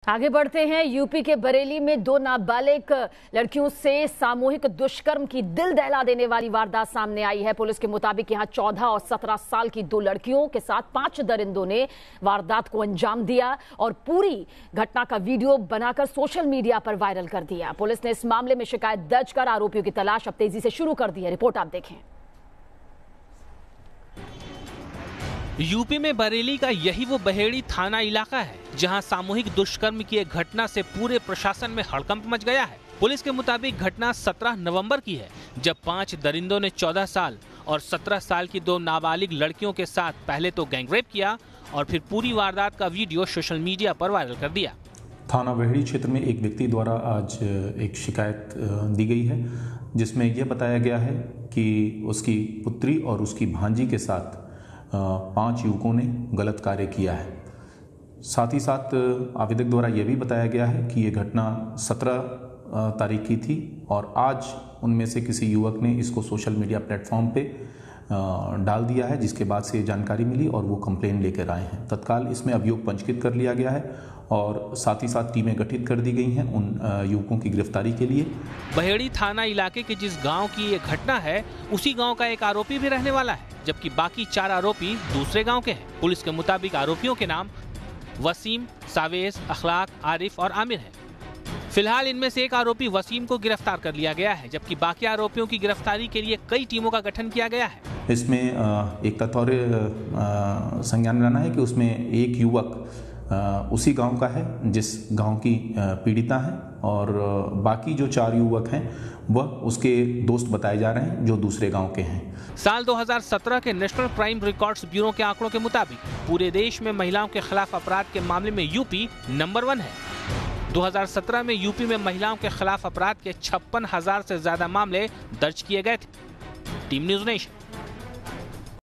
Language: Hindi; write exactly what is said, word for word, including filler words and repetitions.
आगे बढ़ते हैं। यूपी के बरेली में दो नाबालिग लड़कियों से सामूहिक दुष्कर्म की दिल दहला देने वाली वारदात सामने आई है। पुलिस के मुताबिक यहां चौदह और सत्रह साल की दो लड़कियों के साथ पांच दरिंदों ने वारदात को अंजाम दिया और पूरी घटना का वीडियो बनाकर सोशल मीडिया पर वायरल कर दिया। पुलिस ने इस मामले में शिकायत दर्ज कर आरोपियों की तलाश अब तेजी से शुरू कर दी है। रिपोर्ट आप देखें। यूपी में बरेली का यही वो बहेड़ी थाना इलाका है जहां सामूहिक दुष्कर्म की एक घटना से पूरे प्रशासन में हड़कंप मच गया है। पुलिस के मुताबिक घटना सत्रह नवंबर की है, जब पांच दरिंदों ने चौदह साल और सत्रह साल की दो नाबालिग लड़कियों के साथ पहले तो गैंगरेप किया और फिर पूरी वारदात का वीडियो सोशल मीडिया पर वायरल कर दिया। थाना बहेड़ी क्षेत्र में एक व्यक्ति द्वारा आज एक शिकायत दी गई है, जिसमें यह बताया गया है कि उसकी पुत्री और उसकी भांजी के साथ पांच युवकों ने गलत कार्य किया है। साथ ही साथ आवेदक द्वारा यह भी बताया गया है कि यह घटना सत्रह तारीख की थी और आज उनमें से किसी युवक ने इसको सोशल मीडिया प्लेटफॉर्म पे डाल दिया है, जिसके बाद से जानकारी मिली और वो कंप्लेन लेकर आए हैं। तत्काल इसमें अभियोग पंजीकृत कर लिया गया है और साथ ही साथ टीमें गठित कर दी गई हैं उन युवकों की गिरफ्तारी के लिए। बहेड़ी थाना इलाके के जिस गांव की ये घटना है, उसी गांव का एक आरोपी भी रहने वाला है, जबकि बाकी चार आरोपी दूसरे गांव के हैं। पुलिस के मुताबिक आरोपियों के नाम वसीम, सावेज, अखलाक, आरिफ और आमिर है। फिलहाल इनमें से एक आरोपी वसीम को गिरफ्तार कर लिया गया है, जबकि बाकी आरोपियों की गिरफ्तारी के लिए कई टीमों का गठन किया गया है। इसमें एक तथ्य संज्ञान में लाना है कि उसमें एक युवक उसी गांव का है जिस गांव की पीड़िता है और बाकी जो चार युवक हैं वह उसके दोस्त बताए जा रहे हैं जो दूसरे गांव के हैं। साल दो हज़ार सत्रह के नेशनल क्राइम रिकॉर्ड्स ब्यूरो के आंकड़ों के मुताबिक पूरे देश में महिलाओं के खिलाफ अपराध के मामले में यूपी नंबर वन है। दो हज़ार सत्रह में यूपी में महिलाओं के खिलाफ अपराध के छप्पन हजार से ज्यादा मामले दर्ज किए गए थे। Team News nation.